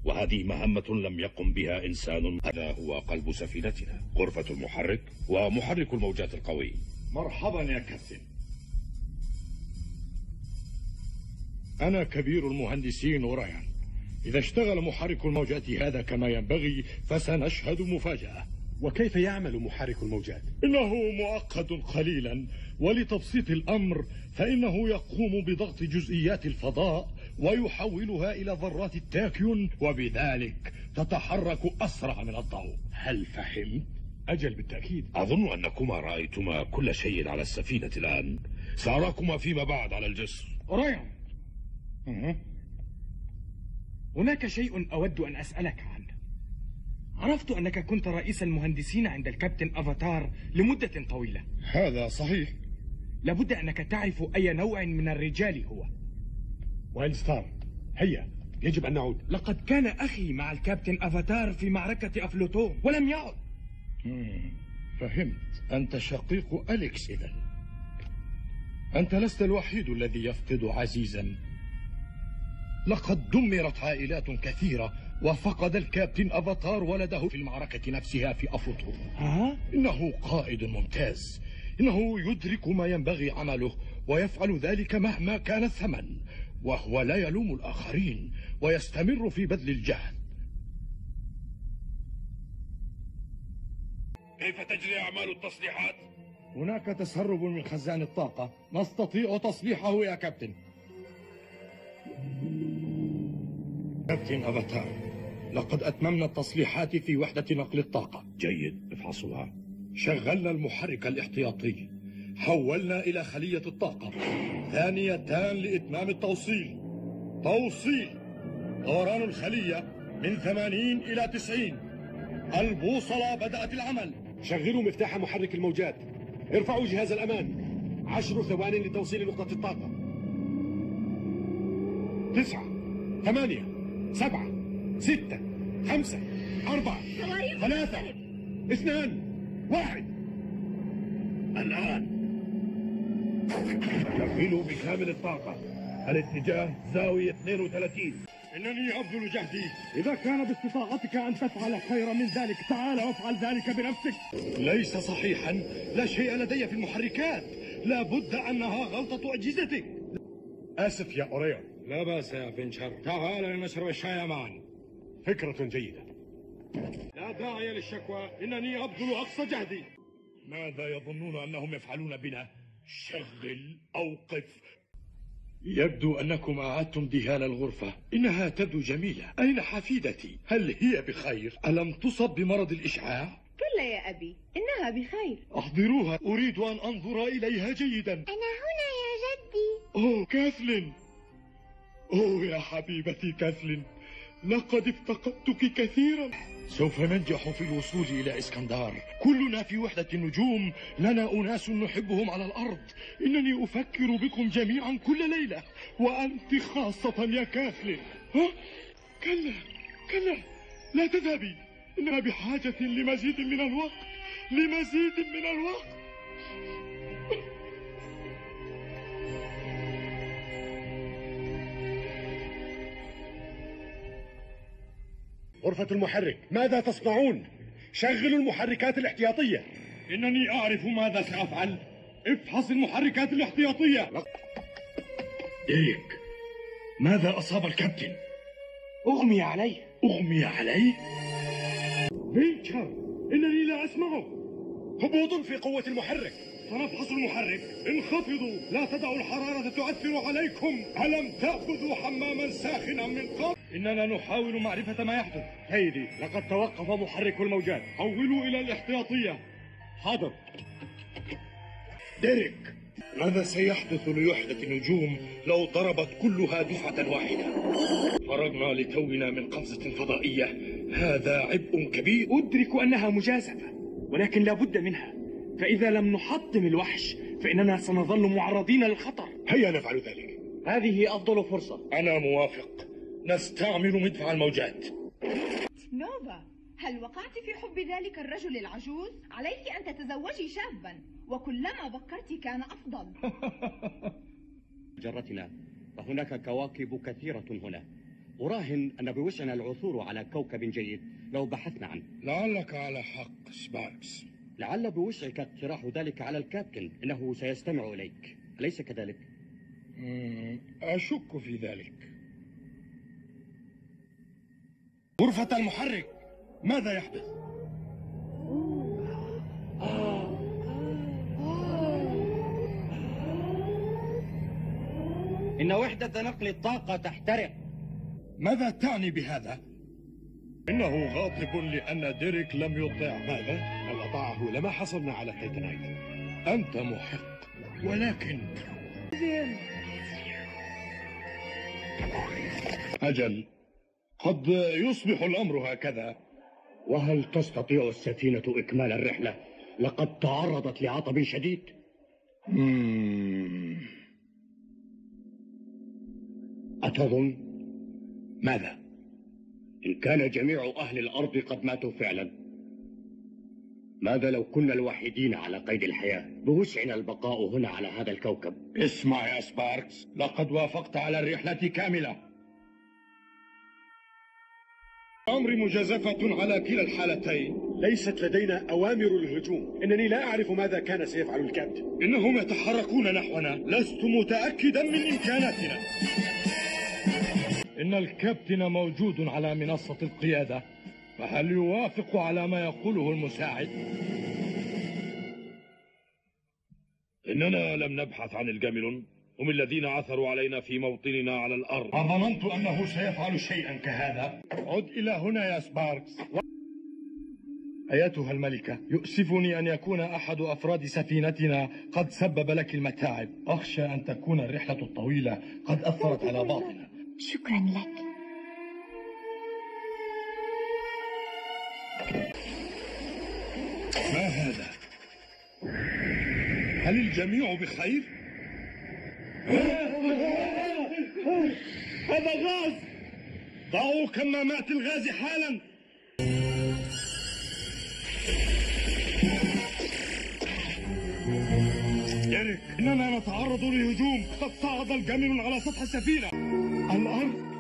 وهذه مهمة لم يقم بها إنسان. هذا هو قلب سفينتنا، غرفة المحرك ومحرك الموجات القوي. مرحبا يا كابتن. أنا كبير المهندسين أوريان. إذا اشتغل محرك الموجات هذا كما ينبغي فسنشهد مفاجأة. وكيف يعمل محرك الموجات؟ إنه معقد قليلا، ولتبسيط الأمر فإنه يقوم بضغط جزئيات الفضاء ويحولها إلى ذرات التاكيون، وبذلك تتحرك أسرع من الضوء. هل فهمت؟ أجل بالتأكيد. أظن أنكما رأيتما كل شيء على السفينة الآن. سأراكما فيما بعد على الجسر. أوريان، هناك شيء أود أن أسألك عنه. عرفت أنك كنت رئيس المهندسين عند الكابتن أفاتار لمدة طويلة. هذا صحيح. لابد أنك تعرف أي نوع من الرجال هو. وايلستار، هيا يجب أن نعود. لقد كان أخي مع الكابتن أفاتار في معركة أفلوتون ولم يعد. فهمت. أنت شقيق أليكس إذن. أنت لست الوحيد الذي يفقد عزيزا. لقد دمرت عائلات كثيرة، وفقد الكابتن أفاتار ولده في المعركة نفسها في أفلوتون. إنه قائد ممتاز. إنه يدرك ما ينبغي عمله ويفعل ذلك مهما كان الثمن، وهو لا يلوم الآخرين ويستمر في بذل الجهد. كيف تجري أعمال التصليحات؟ هناك تسرب من خزان الطاقة، نستطيع تصليحه يا كابتن. كابتن أفاتار، لقد أتممنا التصليحات في وحدة نقل الطاقة. جيد، افحصوها. شغلنا المحرك الاحتياطي، حولنا إلى خلية الطاقة، ثانيتان لإتمام التوصيل. توصيل دوران الخلية من 80 إلى 90. البوصلة بدأت العمل. شغلوا مفتاح محرك الموجات. ارفعوا جهاز الأمان. 10 ثوان لتوصيل نقطة الطاقة. 9 8 7 6 5 4 3 2 1. الآن شغلوا بكامل الطاقة. الاتجاه زاوية 32. إنني أبذل جهدي. إذا كان باستطاعتك أن تفعل خيرا من ذلك تعال وافعل ذلك بنفسك. ليس صحيحا. لا شيء لدي في المحركات. لا بد أنها غلطة أجهزتك. آسف يا أوريون. لا بأس يا فينشر. تعال لنشرب الشاي معا. فكرة جيدة. لا داعي للشكوى. إنني أبذل أقصى جهدي. ماذا يظنون أنهم يفعلون بنا؟ شغل، أوقف. يبدو أنكم أعدتم دهان الغرفة. إنها تبدو جميلة. أين حفيدتي؟ هل هي بخير؟ ألم تصب بمرض الإشعاع؟ كلا يا أبي، إنها بخير. أحضروها، أريد أن أنظر إليها جيدا. أنا هنا يا جدي. أوه كاثلين. أوه يا حبيبتي كاثلين، لقد افتقدتك كثيرا. سوف ننجح في الوصول إلى اسكندر. كلنا في وحدة النجوم، لنا أناس نحبهم على الأرض. إنني أفكر بكم جميعا كل ليلة، وأنت خاصة يا كاثلين. كلا كلا، لا تذهبي. إننا بحاجة لمزيد من الوقت، لمزيد من الوقت. غرفة المحرك، ماذا تصنعون؟ شغلوا المحركات الاحتياطية. إنني أعرف ماذا سأفعل. افحص المحركات الاحتياطية. ديريك، ماذا أصاب الكابتن؟ أغمي عليه. أغمي عليه؟ فينشر، إنني لا أسمعه. هبوط في قوة المحرك. سنفحص المحرك. انخفضوا، لا تدعوا الحرارة تؤثر عليكم. ألم تأخذوا حماما ساخنا من قبل؟ إننا نحاول معرفة ما يحدث. سيدي، لقد توقف محرك الموجات. حولوا إلى الاحتياطية. حاضر. ديريك، ماذا سيحدث لوحدة النجوم لو ضربت كلها دفعة واحدة؟ فرغنا لتونا من قفزة فضائية. هذا عبء كبير. أدرك أنها مجازفة، ولكن لا بد منها. فإذا لم نحطم الوحش فإننا سنظل معرضين للخطر. هيا نفعل ذلك. هذه أفضل فرصة. أنا موافق. نستعمل مدفع الموجات. نوفا، هل وقعت في حب ذلك الرجل العجوز؟ عليك أن تتزوجي شابا، وكلما بكرت كان أفضل. جرتنا، فهناك كواكب كثيرة هنا، أراهن أن بوسعنا العثور على كوكب جيد لو بحثنا عنه. لعلك على حق سباركس. لعل بوسعك اقتراح ذلك على الكابتن، إنه سيستمع إليك، أليس كذلك؟ أشك في ذلك. غرفة المحرك، ماذا يحدث؟ إن وحدة نقل الطاقة تحترق. ماذا تعني بهذا؟ إنه غاضب لأن ديريك لم يطع. ماذا؟ لو أطاعه لما حصلنا على تيتانايت. أنت محق، ولكن أجل، قد يصبح الأمر هكذا. وهل تستطيع السفينة إكمال الرحلة؟ لقد تعرضت لعطب شديد. أتظن؟ ماذا؟ إن كان جميع أهل الأرض قد ماتوا فعلا، ماذا لو كنا الوحيدين على قيد الحياة؟ بوسعنا البقاء هنا على هذا الكوكب. اسمع يا سباركس، لقد وافقت على الرحلة كاملة. أمري مجازفة على كلا الحالتين. ليست لدينا أوامر الهجوم. إنني لا أعرف ماذا كان سيفعل الكابتن. إنهم يتحركون نحونا. لست متأكدا من إمكاناتنا. إن الكابتن موجود على منصة القيادة، فهل يوافق على ما يقوله المساعد؟ إننا لم نبحث عن الجاملون، هم الذين عثروا علينا في موطننا على الأرض. أظننت أنه سيفعل شيئا كهذا. عد إلى هنا يا سباركس. أيتها الملكة، يؤسفني أن يكون أحد أفراد سفينتنا قد سبب لك المتاعب. أخشى أن تكون الرحلة الطويلة قد أثرت على بعضنا. شكرا لك. ما هذا؟ هل الجميع بخير؟ هذا غاز! ضعوا كمامات الغاز حالا! ديريك، إننا نتعرض لهجوم. قد صعد الجمل على سطح السفينة. الأرض